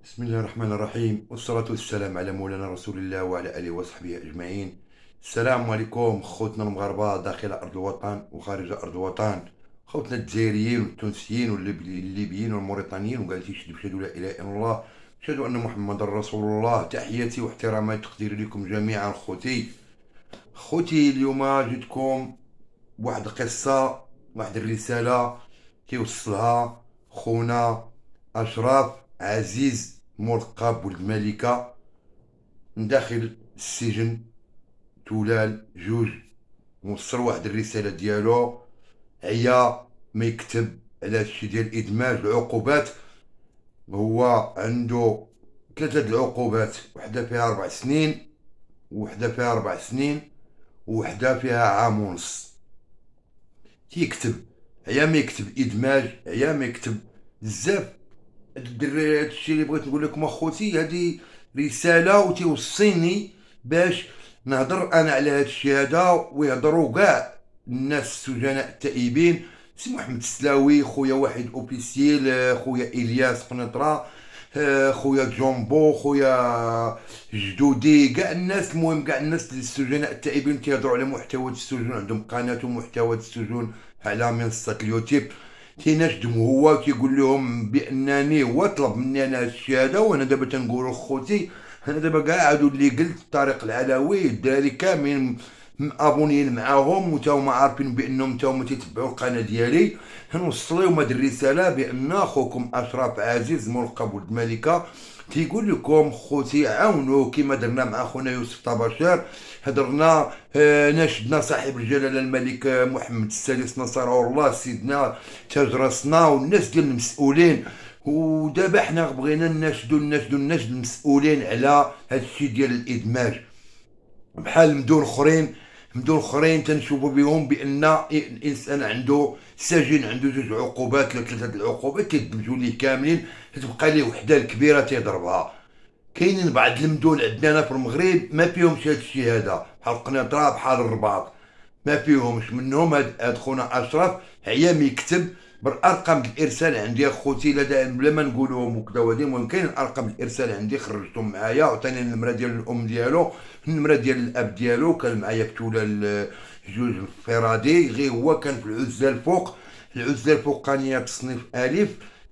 بسم الله الرحمن الرحيم، والصلاة والسلام على مولانا رسول الله وعلى آله وصحبه أجمعين. السلام عليكم خوتنا المغاربة داخل أرض الوطن وخارج أرض الوطن، خوتنا الجزائريين والتونسيين والليبيين والموريتانيين وكاع اللي يشهدوا لا إله إلا الله، أشهد أن محمد رسول الله. تحياتي واحترامي وتقديري لكم جميعا. خوتي اليوم جيتكم بواحد القصة، واحد الرسالة كيوصلها خونا أشرف عزيز ملقب ولد الملكة من داخل السجن تولال جوج. موصل واحد الرسالة ديالو عيا ما يكتب على هادشي ديال إدماج العقوبات. هو عنده ثلاثة د العقوبات، وحدة فيها 4 سنين، وحدة فيها 4 سنين، وحدة فيها عام ونص. تيكتب عيا ما يكتب إدماج، عيا ما يكتب بزاف. الدري هادشي اللي بغيت نقول لكم اخوتي، هادي رساله وتوصيني باش نهضر انا على هادشي هذا، ويهضروا كاع الناس السجناء التائبين. سي محمد السلاوي خويا واحد اوبيسيل، خويا الياس قنطره، خويا جومبو، خويا جدودي، كاع الناس، المهم كاع الناس اللي السجناء التائبين تيهضروا على محتوى السجون، عندهم قناه محتوى السجون على منصه اليوتيوب. تيناشدهم هو كيقول لهم بانني هو طلب مني انا هادشي هذا، وانا دابا تنقول لخوتي انا دابا كاع هادو اللي قلت طارق العلوي الدراري كاملين ابونيين معاهم، وتا هما عارفين بانهم تا هما تيتبعوا القناه ديالي. نوصل لهم هاد الرساله بان اخوكم اشرف عزيز ملقب ولد الملكه تيقول لكم خوتي عاونوا كما درنا مع خونا يوسف طباشير. هدرنا ناشدنا صاحب الجلاله الملك محمد السادس نصره الله سيدنا تاج راسنا والناس ديال المسؤولين. ودابا حنا بغينا ناشدو المسؤولين على هادشي ديال الادماج، بحال مدن اخرين تنشوفوا بهم بان الانسان عنده سجين عنده 2 عقوبات ولا 3 العقوبات تيدمجوا ليه كاملين، تتبقى ليه وحده الكبيره تيضربها. كاينين بعض المدن عندنا هنا في المغرب ما فيهمش هادشي هذا، بحال قنيطره بحال الرباط ما فيهمش. منهم هاد خونا اشرف عيا ما يكتب بالارقام الارسال عندي اخوتي، بلا ما نقولوهم وكذا ودي. المهم كاين ارقام الارسال عندي خرجتهم معايا، عطاني النمره ديال الام ديالو، النمره ديال الاب ديالو، كان معايا بتولا جوج الفرادي، غير هو كان في العزله الفوق، العزله الفوقانيه تصنيف الف.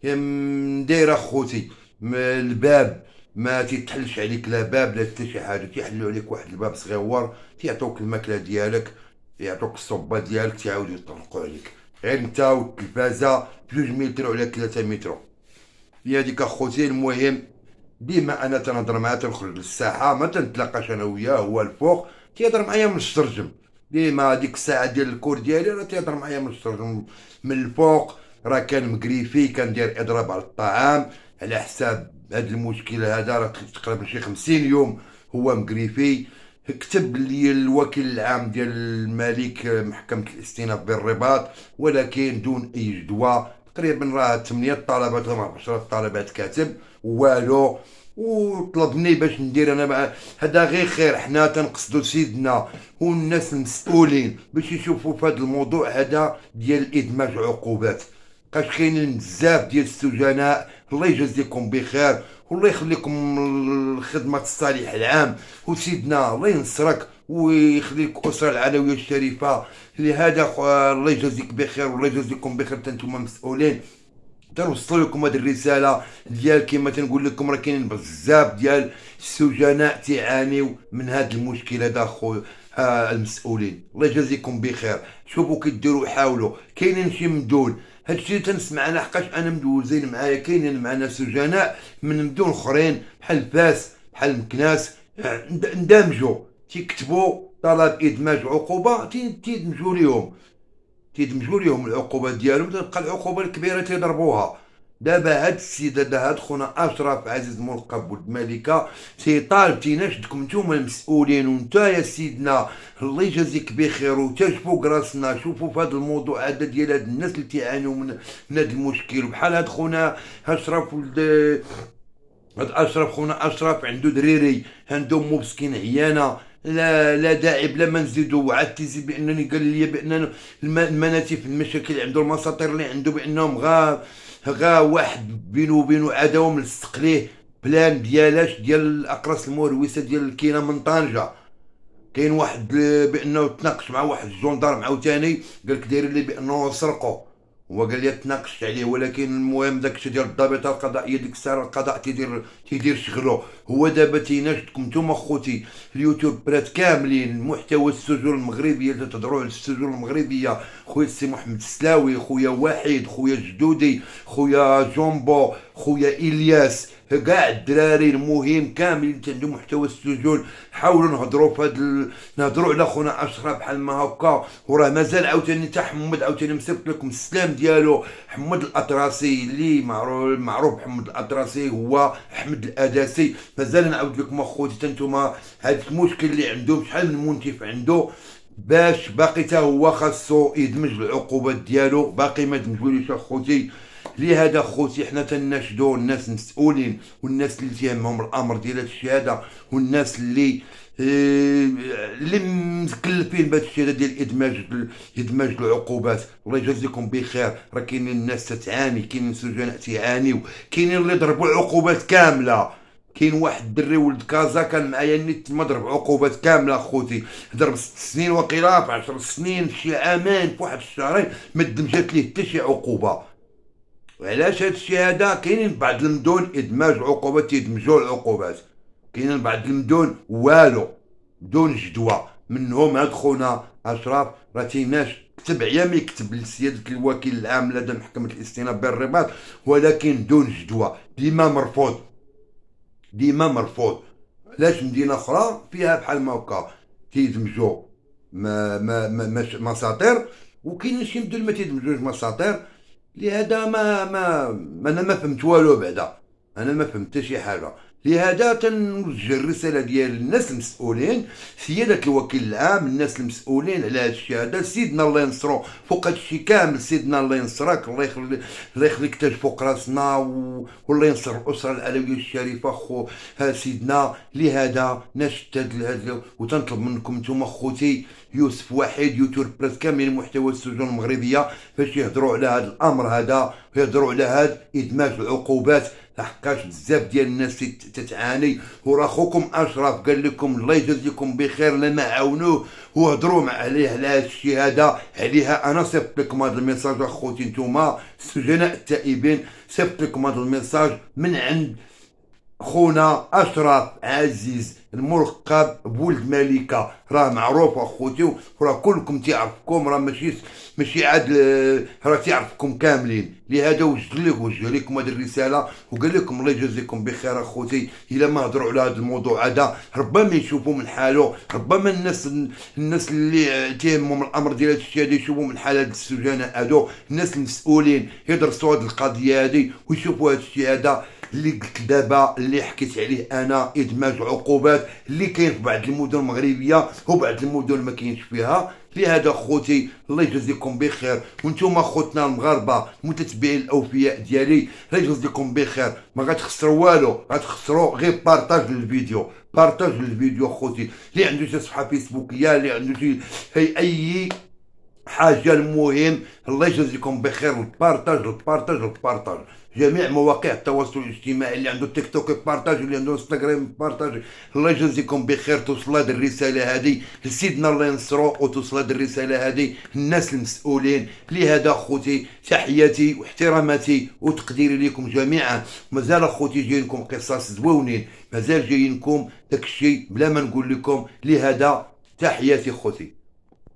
دايره اخوتي الباب ما تيتحلش عليك لا باب لا حتى شي حاجه، تيحلوا عليك واحد الباب صغيور، تيعطوك الماكله ديالك، يعطوك الصبه ديالك، تيعاودوا يطلقوا عليك. غير انت والتلفازه 2 متر ولا 3 متر. هي هذيك اخوتي. المهم ديما انا تنهضر معاه، تنخرج للساحه ما تنتلاقاش انا وياه، هو الفوق تيهضر معايا من الشرجم. ديما هذيك الساعه ديال الكور ديالي راه تيهضر معايا من الشرجم من الفوق. راه كان مقريفي، كان داير اضراب على الطعام على حساب هاد المشكل هذا، راه تقريبا شي 50 يوم هو مقريفي. كتب لي الوكيل العام ديال الملك محكمة الاستئناف بالرباط، ولكن دون اي جدوى. تقريبا راه 8 طلبات ولا 10 طلبات كاتب والو. وطلبني باش ندير انا مع هذا غير خير، حنا تنقصدو سيدنا والناس المسؤولين باش يشوفوا في هذا الموضوع هذا ديال ادماج عقوبات. بقاش كاينين بزاف ديال السجناء، الله يجازيكم بخير والله يخليكم الخدمة الصالح العام، وسيدنا الله ينصرك ويخليك الأسرة العلوية الشريفة. لهذا الله يجازيك بخير والله يجازيكم بخير انتم مسؤولين. تنوصل لكم هذه الرسالة ديال كما تنقول لكم، راه كاينين بزاف ديال السجناء تعانيو من هذا المشكل هذا خويا. المسؤولين الله يجازيكم بخير، شوفوا كديروا حاولوا. كاينين شي مدون هادشي تنسمع انا حقاش انا مدوزين معايا، كاينين معنا سجناء من مدن اخرين بحال فاس بحال مكناس، اندمجوا تيكتبوا طلب ادماج عقوبه تيدمجوا ليهم العقوبات ديالهم، تبقى العقوبه الكبيره تيضربوها. دابا هاد السيد هاد خونا اشرف عزيز ملقب ولد الملكه تيطالب تيناشدكم نتوما المسؤولين، وانت يا سيدنا الله يجازيك بخير، وتشوفوا راسنا شوفوا في هذا الموضوع هذا ديال هاد الناس اللي تيعانيو من هاد المشكل. بحال هاد خونا اشرف ولد هاد اشرف خونا اشرف عنده دريري عنده امو مسكين عيانه، لا داعي بلا ما نزيدو. عاد تيزيد بانني قال لي بان المناتف المشاكل اللي عنده المساطير اللي عنده بانهم غا واحد بينو وبينو عداوه ملصق ليه بلان ديالاش ديال الاقراص المهروسه ديال كاينه من طنجه. كاين واحد بانه تناقش مع واحد الجندارم عاوتاني قال لك دايرين لي بانه سرقوا، هو قال لي تناقشت عليه، ولكن المهم داك الشيء ديال الضابطه القضائيه ديك الساعه القضاء تيدير شغلو. هو دابا تيناشدكم نتوما خوتي اليوتيوبرات كاملين، المحتوى السجون المغربيه اللي تهضروا على السجون المغربيه، خويا السي محمد السلاوي، خويا وحيد، خويا جدودي، خويا جومبو، خويا الياس، كاع الدراري المهم كاملين اللي عندهم محتوى السجون، حاولوا نهضروا في نهضروا على خونا اشرف بحال ما هكا. وراه مازال عاوتاني حتى حمد عاوتاني مصيفط لكم السلام ديالو، حمد الاطراسي اللي معروف حمد الاطراسي هو احمد الاداسي. مازال نعاود لكم اخوتي حتى نتوما هذا المشكل اللي عندهم شحال من منتف عنده، باش باقي حتى هو خاصو يدمج العقوبات ديالو، باقي ما دمجوليش اخوتي. لهذا خوتي حنا تناشدو الناس المسؤولين والناس اللي تيهمهم الامر ديال الشهاده، والناس اللي مكلفين بهذا الشيء هذا ديال ادماج العقوبات. الله يجازيكم بخير. راه كاينين الناس تتعاني، كاينين سجناء تعانيو، كاينين اللي ضربوا عقوبات كامله. كاين واحد الدري ولد كازا كان معايا النت ما ضرب عقوبات كامله اخوتي، ضرب 6 سنين وقيله في 10 سنين في شي عامين في واحد الشهرين ما دمجات ليه حتى شي عقوبه. وعلاش هاد الشيء هذا؟ كاينين بعض المدن ادماج العقوبات تيدمجوا العقوبات، كاينين بعض المدن والو بدون جدوى. منهم هاد خونا اشرف راه تيناش كتب عيا يكتب لسياده الوكيل العام لدى محكمه الاستئناف بالرباط، ولكن دون جدوى، ديما مرفوض ديما مرفوض. علاش مدينه اخرى فيها بحال ما هكا تيدمجوا مساطير، وكاينين شي مدن ما تيدمجوش مساطير. لهذا انا ما فهمت والو بعدا، انا ما فهمت حتى شي حاجه. لهذا تنوجه الرساله ديال الناس المسؤولين، سياده الوكيل العام، الناس المسؤولين على هذا الشيء هذا، سيدنا الله ينصرو فوق هذا الشيء كامل. سيدنا الله ينصرك، الله يخليك تاج فوق راسنا، والله ينصر الاسره العلويه الشريفه خو سيدنا. لهذا نشتد هذا وتنطلب منكم نتوما خوتي يوسف وحيد يوتيوبرات كاملين محتوى السجون المغربيه باش يهضروا على هذا الامر هذا، ويهضروا على هذا ادماج العقوبات، لحقاش بزاف ديال الناس تتعاني. وراه خوكم اشرف قال لكم الله يجازيكم بخير لما عاونوه وهضروا عليه على هذا الشيء هذا. عليها انا صيفط لكم هذا الميساج اخوتي نتوما السجناء التائبين، صيفط لكم هذا الميساج من عند خونا اشرف عزيز الملقب بولد ملكه، راه معروف اخوتي، وراه كلكم تعرفكم، راه ماشي عاد راه تعرفكم كاملين. لهذا وجه لكم هذه الرساله وقال لكم الله يجازيكم بخير اخوتي. الا ما هضروا على هذا الموضوع هذا ربما يشوفوا من حاله، ربما الناس اللي تهمهم الامر ديال هذا الشيء هذا يشوفوا من حال هاد السجناء هادو، الناس المسؤولين يدرسوا هذه القضيه هذه ويشوفوا هذا الشيء هذا اللي قلت دابا، اللي حكيت عليه انا، ادماج عقوبات اللي كاين في بعض المدن المغربيه وبعض المدن ما كاينش فيها. لهذا خوتي الله يجازيكم بخير، وانتم خوتنا المغاربه المتتبعين الاوفياء ديالي الله يجازيكم بخير. ما غتخسروا والو، غتخسروا غير بارطاج للفيديو، بارطاج للفيديو خوتي. اللي عنده شي صفحه فيسبوكيه، اللي عنده شي اي حاجه، المهم الله يجازيكم بخير. البارطاج جميع مواقع التواصل الاجتماعي، اللي عنده تيك توك يبارطاج، اللي عنده انستغرام يبارطاج. الله يجازيكم بخير. توصل هذه الرساله هذه لسيدنا الله ينصرو، وتوصل هذه الرساله هذه للناس المسؤولين. لهذا خوتي تحياتي واحتراماتي وتقديري لكم جميعا. مازال خوتي جايينكم قصص زويونين، مازال جايينكم داك الشيء بلا ما نقول لكم. لهذا تحياتي خوتي.